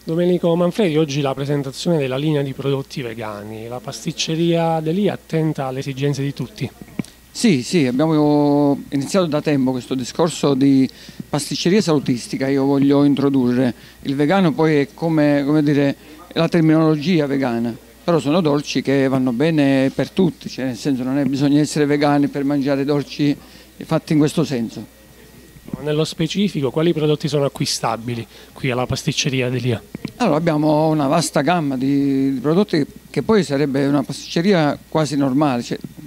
Domenico Manfredi, oggi la presentazione della linea di prodotti vegani. La pasticceria Delia è attenta alle esigenze di tutti. Sì, abbiamo iniziato da tempo questo discorso di pasticceria salutistica. Io voglio introdurre il vegano, poi è come dire, la terminologia vegana, però sono dolci che vanno bene per tutti, cioè nel senso non è bisogno essere vegani per mangiare dolci fatti in questo senso. Nello specifico, quali prodotti sono acquistabili qui alla pasticceria Delia? Allora, abbiamo una vasta gamma di prodotti che poi sarebbe una pasticceria quasi normale,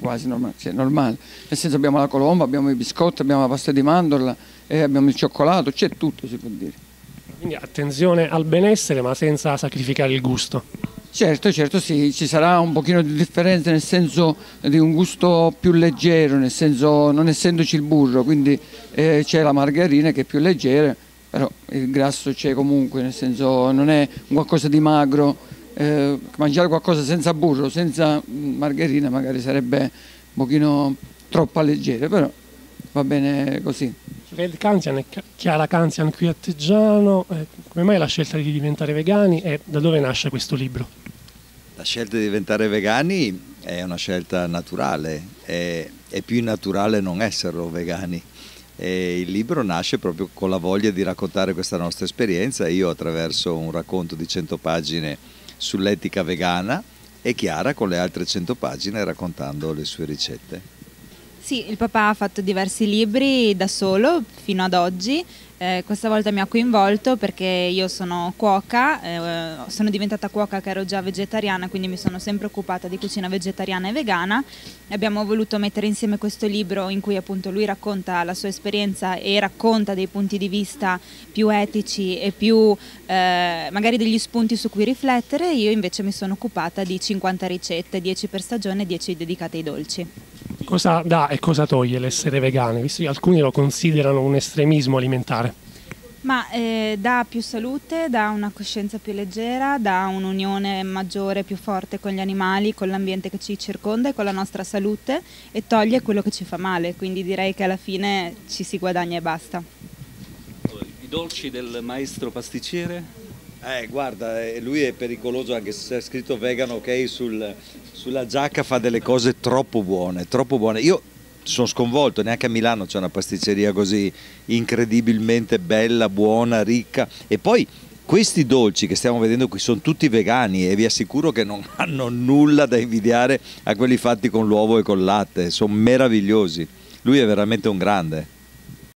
normale. Nel senso abbiamo la colomba, abbiamo i biscotti, abbiamo la pasta di mandorla, abbiamo il cioccolato, c'è tutto si può dire. Quindi attenzione al benessere ma senza sacrificare il gusto. Certo sì, ci sarà un pochino di differenza nel senso di un gusto più leggero, nel senso non essendoci il burro, quindi c'è la margarina che è più leggera, però il grasso c'è comunque, nel senso non è qualcosa di magro, mangiare qualcosa senza burro, senza margarina magari sarebbe un pochino troppo leggero, però va bene così. Red Canzian e Chiara Canzian qui a Teggiano, come mai la scelta di diventare vegani e da dove nasce questo libro? La scelta di diventare vegani è una scelta naturale, è più naturale non esserlo vegani. E il libro nasce proprio con la voglia di raccontare questa nostra esperienza, io attraverso un racconto di 100 pagine sull'etica vegana e Chiara con le altre 100 pagine raccontando le sue ricette. Sì, il papà ha fatto diversi libri da solo fino ad oggi, questa volta mi ha coinvolto perché io sono cuoca, sono diventata cuoca che ero già vegetariana, quindi mi sono sempre occupata di cucina vegetariana e vegana. Abbiamo voluto mettere insieme questo libro in cui appunto lui racconta la sua esperienza e racconta dei punti di vista più etici e più magari degli spunti su cui riflettere. Io invece mi sono occupata di 50 ricette, 10 per stagione e 10 dedicate ai dolci. Cosa dà e cosa toglie l'essere vegani, visto che alcuni lo considerano un estremismo alimentare? Ma dà più salute, dà una coscienza più leggera, dà un'unione maggiore, più forte con gli animali, con l'ambiente che ci circonda e con la nostra salute e toglie quello che ci fa male, quindi direi che alla fine ci si guadagna e basta. I dolci del maestro pasticcere? Guarda, lui è pericoloso anche se è scritto vegan, ok, sulla giacca fa delle cose troppo buone, troppo buone. Io sono sconvolto, neanche a Milano c'è una pasticceria così incredibilmente bella, buona, ricca. E poi questi dolci che stiamo vedendo qui sono tutti vegani e vi assicuro che non hanno nulla da invidiare a quelli fatti con l'uovo e col latte, sono meravigliosi. Lui è veramente un grande.